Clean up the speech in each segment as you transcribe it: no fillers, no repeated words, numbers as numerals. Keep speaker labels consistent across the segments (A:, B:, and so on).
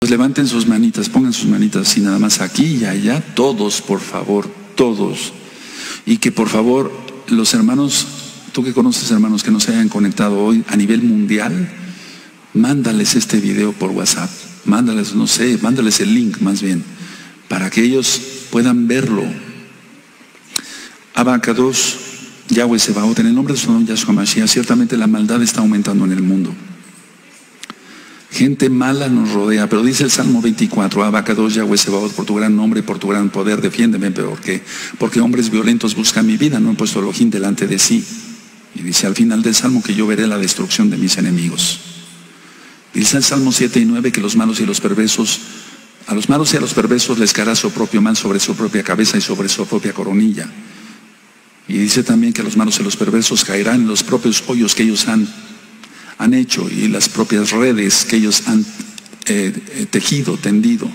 A: Pues levanten sus manitas, pongan sus manitas así nada más aquí y allá, todos, por favor, todos. Y que por favor los hermanos, tú que conoces hermanos que no se hayan conectado hoy a nivel mundial, mándales este video por WhatsApp, mándales, no sé, mándales el link más bien, para que ellos puedan verlo. Abacados, Yahweh Sebaot, en el nombre de su nombre Yahshua Mashiach, ciertamente la maldad está aumentando en el mundo. Gente mala nos rodea, pero dice el Salmo 24, Abacados, Yahweh Sebaot, por tu gran nombre, por tu gran poder, defiéndeme, porque hombres violentos buscan mi vida, no han puesto Elohim delante de sí. Y dice al final del Salmo que yo veré la destrucción de mis enemigos. Dice el Salmo 7 y 9 que los malos y los perversos, a los malos y a los perversos les caerá su propio mal sobre su propia cabeza y sobre su propia coronilla. Y dice también que los malos y los perversos caerán en los propios hoyos que ellos han hecho y las propias redes que ellos han tejido, tendido.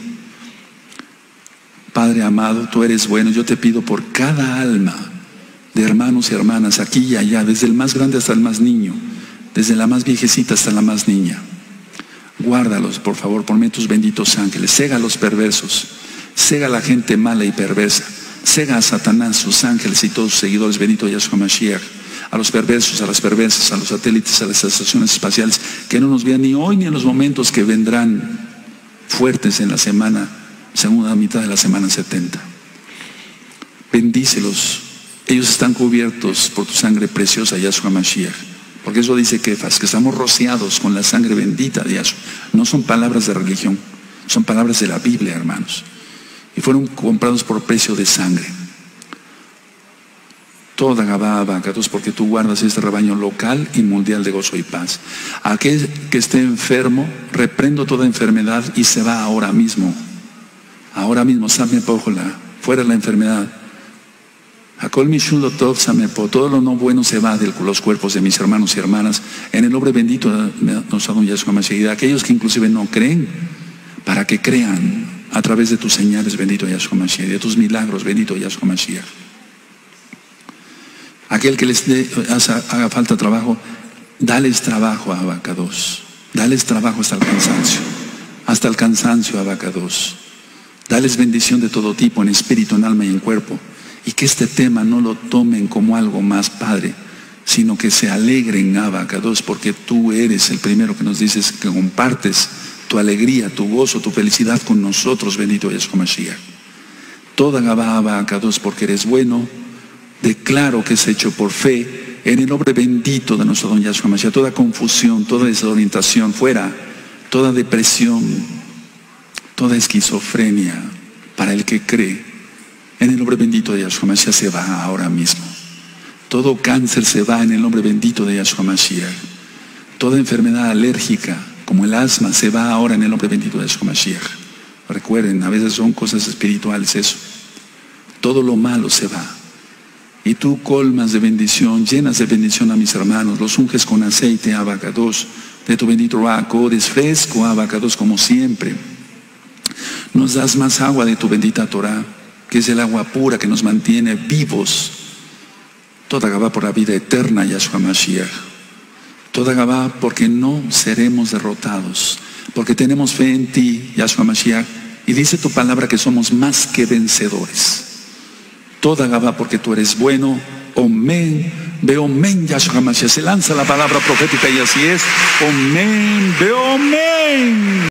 A: Padre amado, tú eres bueno. Yo te pido por cada alma de hermanos y hermanas aquí y allá, desde el más grande hasta el más niño, desde la más viejecita hasta la más niña. Guárdalos, por favor, ponme tus benditos ángeles. Cega a los perversos, cega a la gente mala y perversa, cega a Satanás, sus ángeles y todos sus seguidores, bendito Yahshua Mashiach. A los perversos, a las perversas, a los satélites, a las estaciones espaciales, que no nos vean ni hoy ni en los momentos que vendrán fuertes en la semana, segunda mitad de la semana 70. Bendícelos, ellos están cubiertos por tu sangre preciosa, Yahshua Mashiach. Porque eso dice Kefas, que estamos rociados con la sangre bendita de Yahshua. No son palabras de religión, son palabras de la Biblia, hermanos. Y fueron comprados por precio de sangre. Toda Gabá, Abacados, porque tú guardas este rebaño local y mundial de gozo y paz. Aquel que esté enfermo, reprendo toda enfermedad y se va ahora mismo. Ahora mismo, Same Pójola, fuera la enfermedad. Akol Mishulo Tov Samepo, todo lo no bueno se va de los cuerpos de mis hermanos y hermanas, en el nombre bendito de nuestro Yahshua Mashiach. Aquellos que inclusive no creen, para que crean a través de tus señales, bendito Yahshua Mashiach, de tus milagros, bendito Yahshua Mashiach. Aquel que les haga falta trabajo, dales trabajo a Abacados, dales trabajo hasta el cansancio a Abacados. Dales bendición de todo tipo, en espíritu, en alma y en cuerpo. Y que este tema no lo tomen como algo más, Padre, sino que se alegren, Abacados, porque tú eres el primero que nos dices que compartes tu alegría, tu gozo, tu felicidad con nosotros, bendito Yahshua Mashiach. Toda Gabá, Abacados, porque eres bueno. Declaro que es hecho por fe, en el nombre bendito de nuestro don Yahshua Mashiach. Toda confusión, toda desorientación fuera, toda depresión, toda esquizofrenia, para el que cree, en el nombre bendito de Yahshua Mashiach se va ahora mismo. Todo cáncer se va en el nombre bendito de Yahshua Mashiach. Toda enfermedad alérgica, como el asma, se va ahora en el nombre bendito de Yahshua Mashiach. Recuerden, a veces son cosas espirituales eso. Todo lo malo se va. Y tú colmas de bendición, llenas de bendición a mis hermanos, los unges con aceite, Abacados, de tu bendito Racodes, fresco, Abacados, como siempre. Nos das más agua de tu bendita Torah, que es el agua pura que nos mantiene vivos. Toda Gabá por la vida eterna, Yahshua Mashiach. Toda Gabá porque no seremos derrotados, porque tenemos fe en ti, Yahshua Mashiach, y dice tu palabra que somos más que vencedores. Toda Gabá porque tú eres bueno. Omen, Beomen, Yahshua Mashiach. Se lanza la palabra profética y así es. Omen, Beomen.